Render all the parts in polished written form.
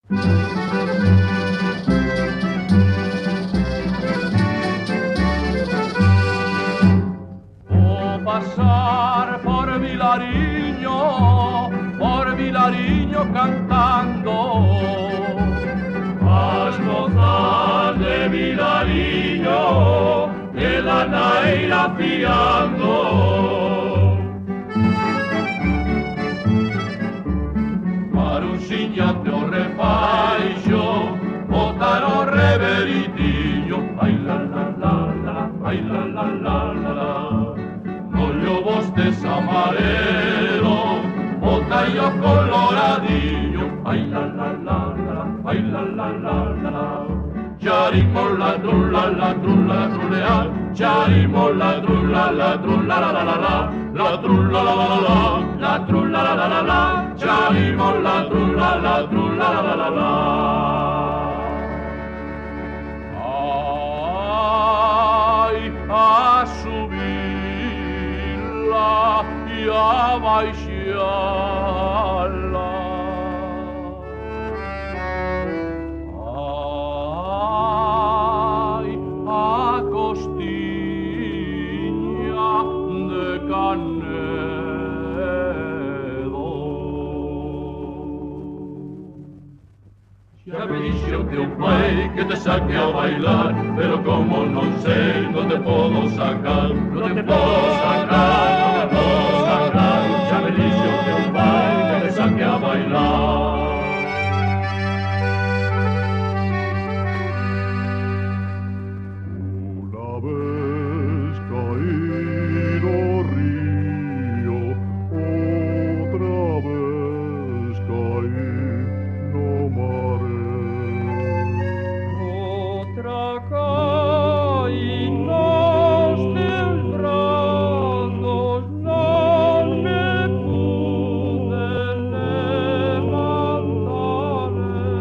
Pasar por Vilariño cantando. Al gozar de Vilariño, que la naira fiando. Marusiña te o refaixo, botaro reveritiño. Ay la la la la, ay la la la la la. Vos desamarelo, botallo coloradillo, ay la la la la, ay la la la la. Charimo la trulla la truleal, charimo la trulla la la la la, la trulla la la la, la trulla la la la, charimo la trulla la la la. Ay, a subir y a baixarla. Ay, a costiña de Canedo. Ya me dixo teu pai que te saque a bailar, pero como non sei, non te podo sacar, non te podo sacar, non te podo sacar. Ya me dixo teu pai que te saque a bailar. Una vez caído río, otra vez caí no mare. Otra caínos teus brazos, non me pude levantar.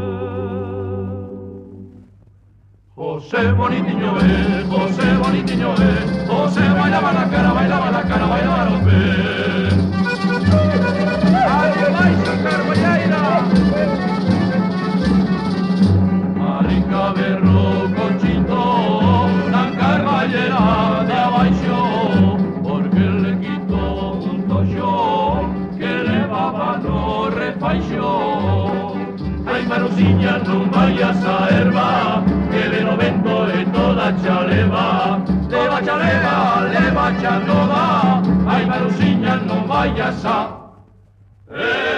José bonitiño José bonitiño José bailaba la cara, bailaba la cara, bailaba los pies. ¡Algo vais a carballeira! Marica berro conchito, la carballera de abaixo, porque le quitó un toxo que levaba no refaixo. Ai, Marusiña, non vayas a erva, que le no vento e toda chaleva. Leva chaleva, leva cha toda. Ai, Marusiña, non vayas a